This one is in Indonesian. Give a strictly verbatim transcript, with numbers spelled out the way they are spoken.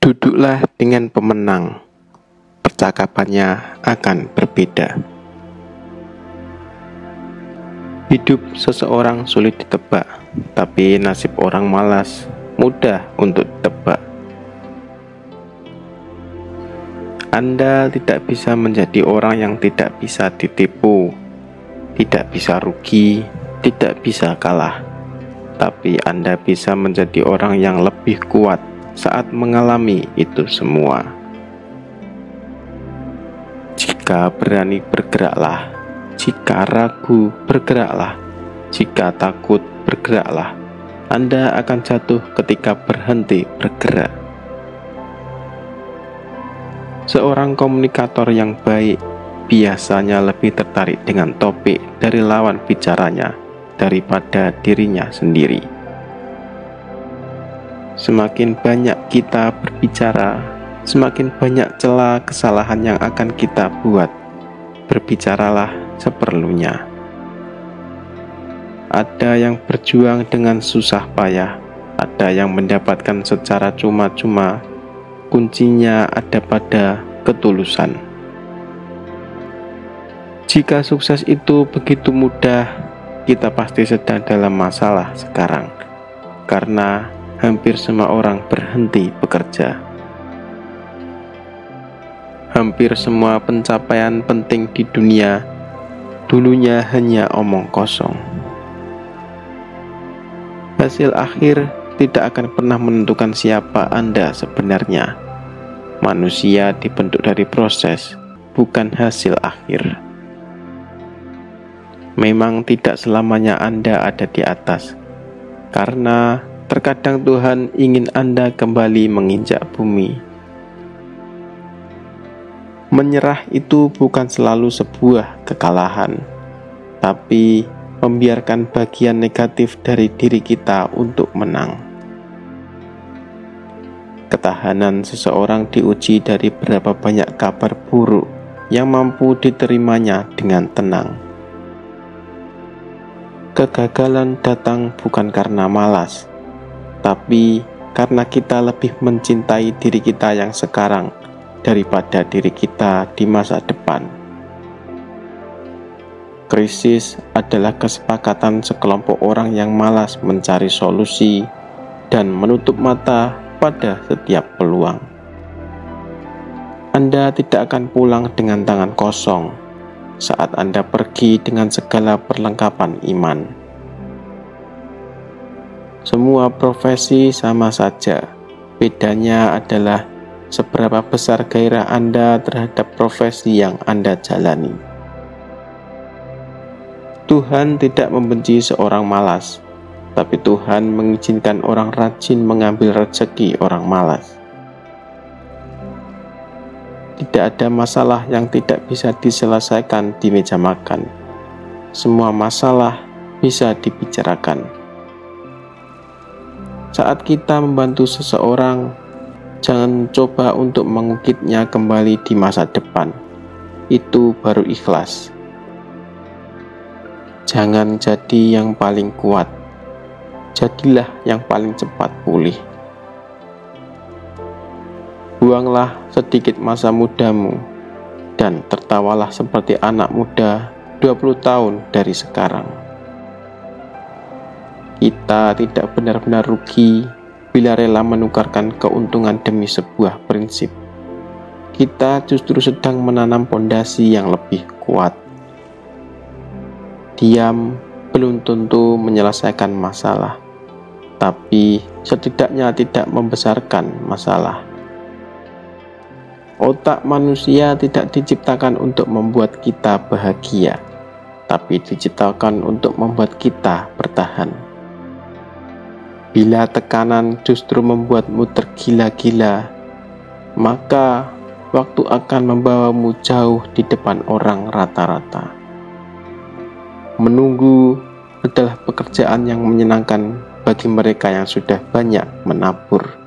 Duduklah dengan pemenang, percakapannya akan berbeda. Hidup seseorang sulit ditebak, tapi nasib orang malas mudah untuk ditebak. Anda tidak bisa menjadi orang yang tidak bisa ditipu, tidak bisa rugi, tidak bisa kalah. Tapi Anda bisa menjadi orang yang lebih kuat saat mengalami itu semua. Jika berani, bergeraklah. Jika ragu, bergeraklah. Jika takut, bergeraklah. Anda akan jatuh ketika berhenti bergerak. Seorang komunikator yang baik biasanya lebih tertarik dengan topik dari lawan bicaranya daripada dirinya sendiri. Semakin banyak kita berbicara, semakin banyak celah kesalahan yang akan kita buat. Berbicaralah seperlunya. Ada yang berjuang dengan susah payah, ada yang mendapatkan secara cuma-cuma. Kuncinya ada pada ketulusan. Jika sukses itu begitu mudah, kita pasti sedang dalam masalah sekarang, karena hampir semua orang berhenti bekerja. Hampir semua pencapaian penting di dunia dulunya hanya omong kosong. Hasil akhir tidak akan pernah menentukan siapa Anda sebenarnya. Manusia dibentuk dari proses, bukan hasil akhir. Memang tidak selamanya Anda ada di atas, karena terkadang Tuhan ingin Anda kembali menginjak bumi. Menyerah itu bukan selalu sebuah kekalahan, tapi membiarkan bagian negatif dari diri kita untuk menang. Ketahanan seseorang diuji dari berapa banyak kabar buruk yang mampu diterimanya dengan tenang. Kegagalan datang bukan karena malas, tapi karena kita lebih mencintai diri kita yang sekarang daripada diri kita di masa depan. Krisis adalah kesepakatan sekelompok orang yang malas mencari solusi dan menutup mata pada setiap peluang. Anda tidak akan pulang dengan tangan kosong saat Anda pergi dengan segala perlengkapan iman. Semua profesi sama saja, bedanya adalah seberapa besar gairah Anda terhadap profesi yang Anda jalani. Tuhan tidak membenci seorang malas, tapi Tuhan mengizinkan orang rajin mengambil rezeki orang malas. Tidak ada masalah yang tidak bisa diselesaikan di meja makan. Semua masalah bisa dibicarakan. Saat kita membantu seseorang, jangan coba untuk mengukitnya kembali di masa depan. Itu baru ikhlas. Jangan jadi yang paling kuat, jadilah yang paling cepat pulih. Buanglah sedikit masa mudamu dan tertawalah seperti anak muda dua puluh tahun dari sekarang. Kita tidak benar-benar rugi bila rela menukarkan keuntungan demi sebuah prinsip. Kita justru sedang menanam pondasi yang lebih kuat. Diam belum tentu menyelesaikan masalah, tapi setidaknya tidak membesarkan masalah. Otak manusia tidak diciptakan untuk membuat kita bahagia, tapi diciptakan untuk membuat kita bertahan. Bila tekanan justru membuatmu tergila-gila, maka waktu akan membawamu jauh di depan orang rata-rata. Menunggu adalah pekerjaan yang menyenangkan bagi mereka yang sudah banyak menabur.